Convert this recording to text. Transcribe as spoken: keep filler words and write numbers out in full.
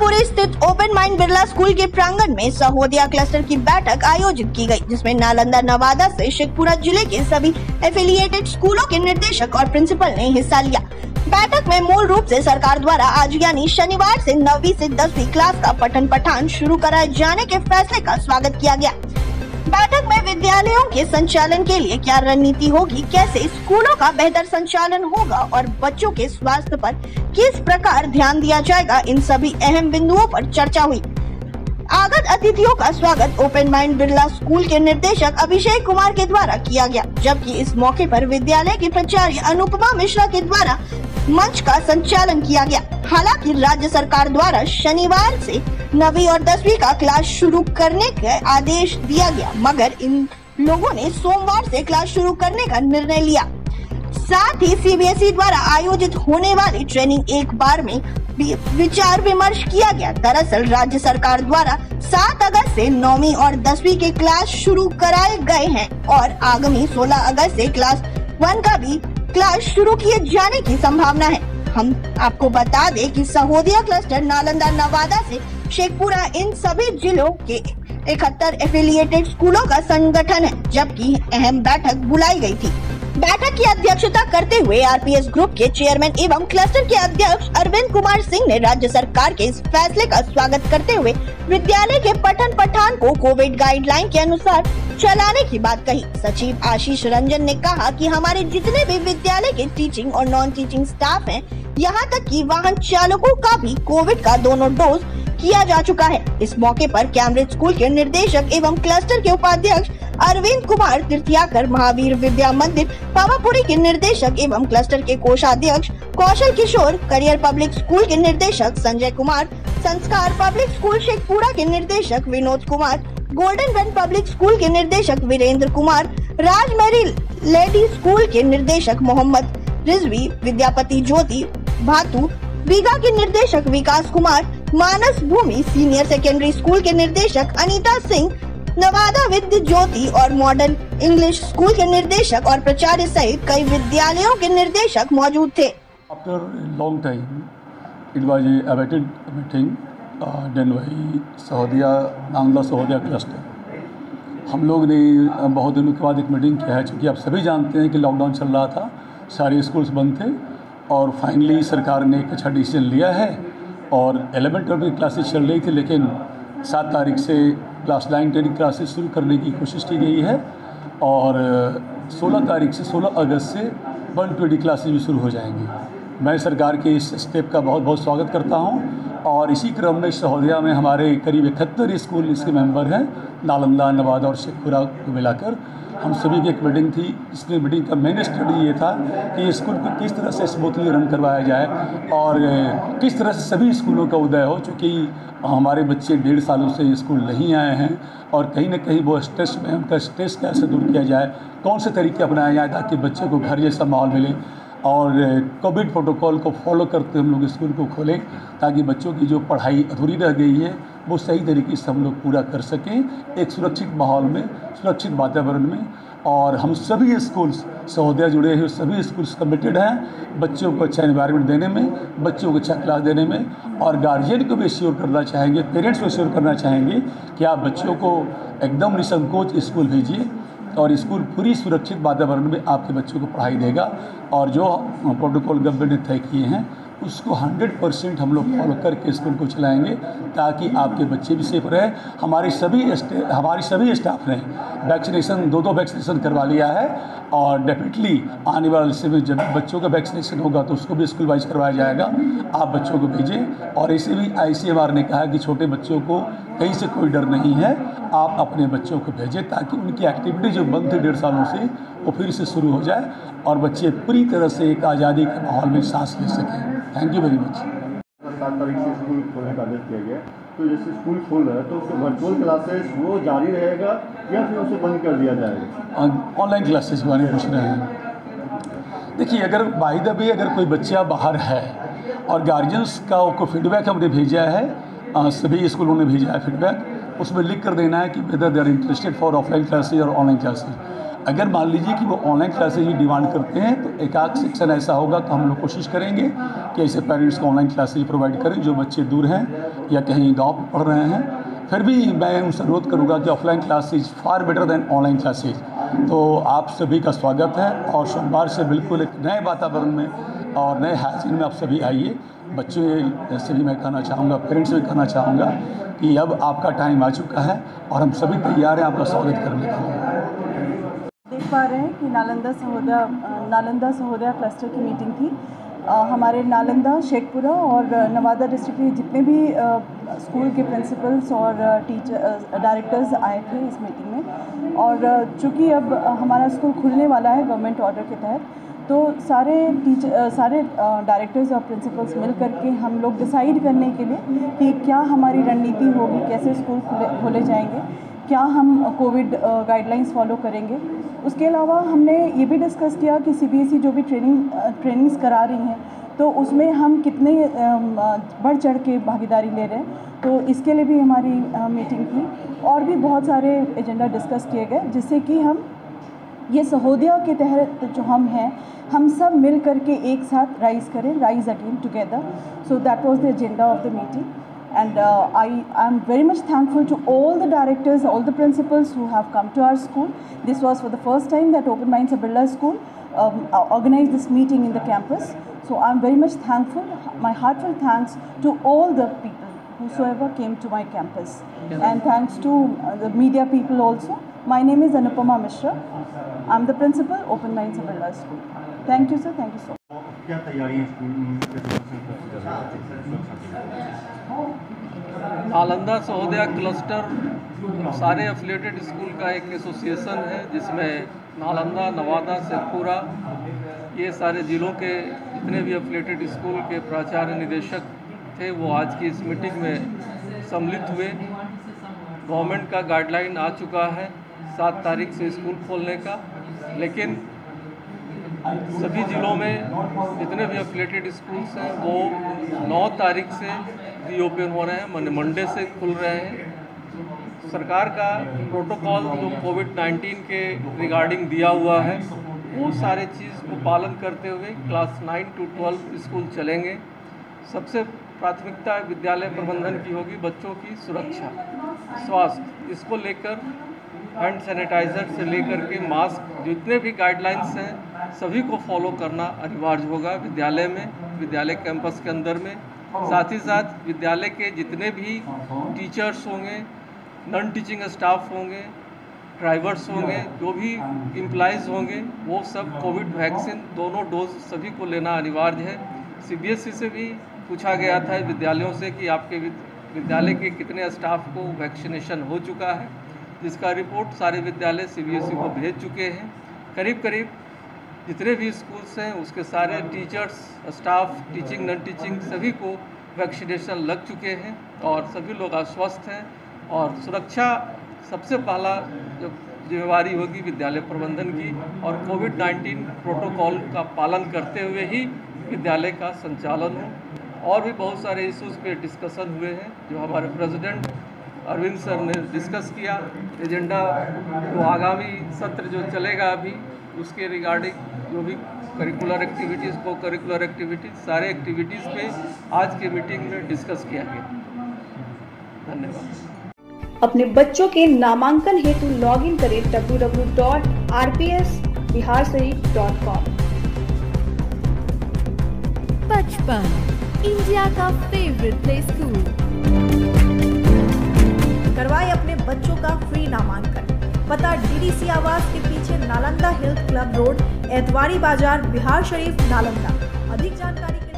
पावापुरी स्थित open mind Birla school के प्रांगण में सहोदिया क्लस्टर की बैठक आयोजित की गई, जिसमें नालंदा नवादा से शेखपुरा जिले के सभी एफिलिएटेड स्कूलों के निर्देशक और प्रिंसिपल ने हिस्सा लिया। बैठक में मूल रूप से सरकार द्वारा आज यानी शनिवार से नवीं से दसवीं क्लास का पठन पाठन शुरू कराए जाने के फैसले का स्वागत किया गया। बैठक में विद्यालयों के संचालन के लिए क्या रणनीति होगी, कैसे स्कूलों का बेहतर संचालन होगा और बच्चों के स्वास्थ्य पर किस प्रकार ध्यान दिया जाएगा, इन सभी अहम बिंदुओं पर चर्चा हुई। आगत अतिथियों का स्वागत ओपन माइंड बिरला स्कूल के निर्देशक अभिषेक कुमार के द्वारा किया गया, जबकि इस मौके पर विद्यालय की प्राचार्य अनुपमा मिश्रा के द्वारा मंच का संचालन किया गया। हालांकि राज्य सरकार द्वारा शनिवार से नवीं और दसवीं का क्लास शुरू करने का आदेश दिया गया, मगर इन लोगों ने सोमवार से क्लास शुरू करने का निर्णय लिया। साथ ही सीबीएसई द्वारा आयोजित होने वाली ट्रेनिंग एक बार में विचार विमर्श किया गया। दरअसल राज्य सरकार द्वारा सात अगस्त से नौवीं और दसवीं के क्लास शुरू कराए गए हैं और आगामी सोलह अगस्त से क्लास वन का भी क्लास शुरू किए जाने की संभावना है। हम आपको बता दें कि सहोदिया क्लस्टर नालंदा नवादा से शेखपुरा इन सभी जिलों के इकहत्तर एफिलिएटेड स्कूलों का संगठन है, जबकि अहम बैठक बुलाई गई थी। बैठक की अध्यक्षता करते हुए आरपीएस ग्रुप के चेयरमैन एवं क्लस्टर के अध्यक्ष अरविंद कुमार सिंह ने राज्य सरकार के इस फैसले का स्वागत करते हुए विद्यालय के पठन पाठन को कोविड गाइडलाइन के अनुसार चलाने की बात कही। सचिव आशीष रंजन ने कहा कि हमारे जितने भी विद्यालय के टीचिंग और नॉन टीचिंग स्टाफ हैं, यहाँ तक कि वाहन चालकों का भी कोविड का दोनों डोज किया जा चुका है। इस मौके पर कैम्ब्रिज स्कूल के निर्देशक एवं क्लस्टर के उपाध्यक्ष अरविंद कुमार तीर्थयाकर, महावीर विद्या मंदिर पावापुरी के निर्देशक एवं क्लस्टर के कोषाध्यक्ष Kaushal Kishore, career public school के निर्देशक संजय कुमार, संस्कार पब्लिक स्कूल शेखपुरा के निर्देशक Vinod Kumar, golden one public school के निर्देशक Virendra Kumar, Raj Mary lady school के निर्देशक मोहम्मद रिजवी, विद्यापति ज्योति भातू, बीघा के निर्देशक Vikas Kumar, Manas Bhumi senior secondary school के निर्देशक अनीता सिंह, नवादा विद्या ज्योति और मॉडर्न इंग्लिश स्कूल के निर्देशक और प्राचार्य सहित कई विद्यालयों के निर्देशक मौजूद थे। After a long time, it was a awaited meeting uh, done by Sahodaya Nalanda Sahodaya cluster. हम लोग ने बहुत दिनों के बाद एक मीटिंग किया है, क्योंकि आप सभी जानते हैं कि लॉकडाउन चल रहा था, सारे स्कूल्स बंद थे और फाइनली सरकार ने एक अच्छा डिसीजन लिया है और एलेवन ट्वेल्व की क्लासेस चल रही थी, लेकिन सात तारीख से क्लास नाइन टेन क्लासेस शुरू करने की कोशिश की गई है और सोलह तारीख से सोलह अगस्त से वन ट्वेंटी क्लासेस भी शुरू हो जाएंगी। मैं सरकार के इस स्टेप का बहुत बहुत स्वागत करता हूं और इसी क्रम में सहोदिया में हमारे करीब इकहत्तर स्कूल इसके मेंबर हैं, नालंदा नवादा और शेखपुरा को मिलाकर। हम सभी की एक मीटिंग थी, इसमें मीटिंग का मेन स्टडी ये था कि स्कूल को किस तरह से स्मूथली रन करवाया जाए और किस तरह से सभी स्कूलों का उदय हो, चूँकि हमारे बच्चे डेढ़ सालों से स्कूल नहीं आए हैं और कहीं ना कहीं वो स्ट्रेस में उनका स्ट्रेस कैसे दूर किया जाए, कौन से तरीके अपनाए जाए ताकि बच्चे को घर जैसा माहौल मिले और कोविड प्रोटोकॉल को फॉलो करते हम लोग स्कूल को खोलें ताकि बच्चों की जो पढ़ाई अधूरी रह गई है वो सही तरीके से हम लोग पूरा कर सकें एक सुरक्षित माहौल में, सुरक्षित वातावरण में। और हम सभी स्कूल्स सहोदिया जुड़े हुए सभी स्कूल्स कमिटेड हैं बच्चों को अच्छा एनवायरनमेंट देने में, बच्चों को अच्छा क्लास देने में और गार्जियन को भी एश्योर करना चाहेंगे, पेरेंट्स को एश्योर करना चाहेंगे कि आप बच्चों को एकदम निसंकोच स्कूल भेजिए और स्कूल पूरी सुरक्षित वातावरण में आपके बच्चों को पढ़ाई देगा और जो प्रोटोकॉल गवर्नमेंट ने तय किए हैं उसको हंड्रेड परसेंट हम लोग फॉलो करके स्कूल को चलाएंगे ताकि आपके बच्चे भी सेफ रहे। हमारे सभी हमारी सभी स्टाफ ने वैक्सीनेशन दो दो वैक्सीनेशन करवा लिया है और डेफिनेटली आने वाले समय जब बच्चों का वैक्सीनेशन होगा तो उसको भी स्कूल वाइज करवाया जाएगा। आप बच्चों को भेजें और ऐसे भी आईसीएमआर ने कहा कि छोटे बच्चों को कहीं से कोई डर नहीं है, आप अपने बच्चों को भेजें ताकि उनकी एक्टिविटी जो बंद थी डेढ़ सालों से वो फिर से शुरू हो जाए और बच्चे पूरी तरह से एक आज़ादी के माहौल में सांस ले सकें। Thank you very much. सात तारीख से स्कूल खोलने का आदेश किया गया, तो जैसे स्कूल खोल रहा है तो उसके वर्चुअल क्लासेस वो जारी रहेगा या फिर उसे बंद कर दिया जाएगा? ऑनलाइन क्लासेस के बारे में पूछ रहे हैं। देखिए, अगर बाय द वे अगर कोई बच्चा बाहर है और गार्जियंस का को फीडबैक हमने भेजा है, आ, सभी स्कूलों ने भेजा है फीडबैक, उसमें लिख कर देना है कि whether they are interested for offline classes और ऑनलाइन क्लासेज। अगर मान लीजिए कि वो ऑनलाइन क्लासेज ही डिमांड करते हैं तो एक आध सेक्शन ऐसा होगा तो हम लोग कोशिश करेंगे कि ऐसे पेरेंट्स को ऑनलाइन क्लासेज प्रोवाइड करें जो बच्चे दूर हैं या कहीं गांव में पढ़ रहे हैं। फिर भी मैं उनसे अनुरोध करूँगा कि offline classes far better than online classes. तो आप सभी का स्वागत है और सोमवार से बिल्कुल एक नए वातावरण में और नए हाजिर में आप सभी आइए। बच्चे से भी मैं कहना चाहूँगा, पेरेंट्स से भी कहना चाहूँगा कि अब आपका टाइम आ चुका है और हम सभी तैयार हैं आपका स्वागत करने के लिए। देख पा रहे हैं कि नालंदा सहोदया नालंदा सहोदया क्लस्टर की मीटिंग थी। आ, हमारे नालंदा, शेखपुरा और नवादा डिस्ट्रिक्ट के जितने भी आ, स्कूल के प्रिंसिपल्स और टीचर डायरेक्टर्स आए थे इस मीटिंग में। और चूँकि अब हमारा स्कूल खुलने वाला है गवर्नमेंट ऑर्डर के तहत, तो सारे टीचर सारे डायरेक्टर्स और प्रिंसिपल्स मिल करके हम लोग डिसाइड करने के लिए कि क्या हमारी रणनीति होगी, कैसे स्कूल खुले खोले जाएंगे, क्या हम कोविड गाइडलाइंस फॉलो करेंगे। उसके अलावा हमने ये भी डिस्कस किया कि सीबीएसई जो भी ट्रेनिंग ट्रेनिंग्स करा रही हैं तो उसमें हम कितने बढ़ चढ़ के भागीदारी ले रहे हैं। तो इसके लिए भी हमारी मीटिंग थी और भी बहुत सारे एजेंडा डिस्कस किए गए, जिससे कि हम ये सहोदया के तहत जो हम हैं हम सब मिल करके एक साथ राइज करें, rise again together. So that was the agenda of the meeting and uh, I am very much thankful to all the directors, all the principals who have come to our school. This was for the first time that Open Minds Birla School um, organized this meeting in the campus. So I am very much thankful. My heartfelt thanks to all the people whosoever came to my campus, and thanks to uh, the media people also. My name is Anupama Mishra. I am the principal, Open Minds Birla School. Thank you, sir. Thank you so much. क्या तैयारियां school में? Nalanda Sahodaya cluster सारे affiliated school का एक association है जिसमें नालंदा, नवादा, शेखपुरा ये सारे ज़िलों के जितने भी एफिलिएटेड स्कूल के प्राचार्य निदेशक थे वो आज की इस मीटिंग में सम्मिलित हुए। गवर्नमेंट का गाइडलाइन आ चुका है सात तारीख से स्कूल खोलने का, लेकिन सभी ज़िलों में जितने भी एफिलिएटेड स्कूल्स हैं वो नौ तारीख से रीओपन हो रहे हैं, मंडे से खुल रहे हैं। सरकार का प्रोटोकॉल जो कोविड नाइन्टीन के रिगार्डिंग दिया हुआ है वो सारे चीज़ को पालन करते हुए class nine to twelve school चलेंगे। सबसे प्राथमिकता विद्यालय प्रबंधन की होगी, बच्चों की सुरक्षा, स्वास्थ्य, इसको लेकर हैंड सैनिटाइज़र से लेकर के मास्क, जितने भी गाइडलाइंस हैं सभी को फॉलो करना अनिवार्य होगा विद्यालय में, विद्यालय कैंपस के अंदर में। साथ ही साथ विद्यालय के जितने भी टीचर्स होंगे, नॉन टीचिंग स्टाफ होंगे, ड्राइवर्स होंगे, जो भी एम्प्लॉइज़ होंगे वो सब कोविड वैक्सीन दोनों डोज सभी को लेना अनिवार्य है। सीबीएसई से भी पूछा गया था विद्यालयों से कि आपके विद्यालय के कितने स्टाफ को वैक्सीनेशन हो चुका है, जिसका रिपोर्ट सारे विद्यालय सीबीएसई को भेज चुके हैं। करीब करीब जितने भी स्कूल्स हैं उसके सारे teachers, staff, teaching, non teaching सभी को वैक्सीनेशन लग चुके हैं और सभी लोग आश्वस्त हैं। और सुरक्षा सबसे पहला जो जिम्मेवारी होगी विद्यालय प्रबंधन की, और कोविड नाइन्टीन प्रोटोकॉल का पालन करते हुए ही विद्यालय का संचालन हो। और भी बहुत सारे इश्यूज़ पे डिस्कशन हुए हैं जो हमारे प्रेसिडेंट अरविंद सर ने डिस्कस किया। एजेंडा जो आगामी सत्र जो चलेगा अभी उसके रिगार्डिंग जो भी curricular activities, co curricular activities, सारे एक्टिविटीज़ पे आज के मीटिंग में डिस्कस किया गया। धन्यवाद। अपने बच्चों के नामांकन हेतु लॉग इन करें W W W dot R P S Bihar Sharif dot com. Bachpan India का फेवरेट प्ले स्कूल। करवाए अपने बच्चों का फ्री नामांकन। पता डीडीसी आवास के पीछे, Nalanda health club road, Etwari Bazar, Bihar शरीफ, नालंदा। अधिक जानकारी के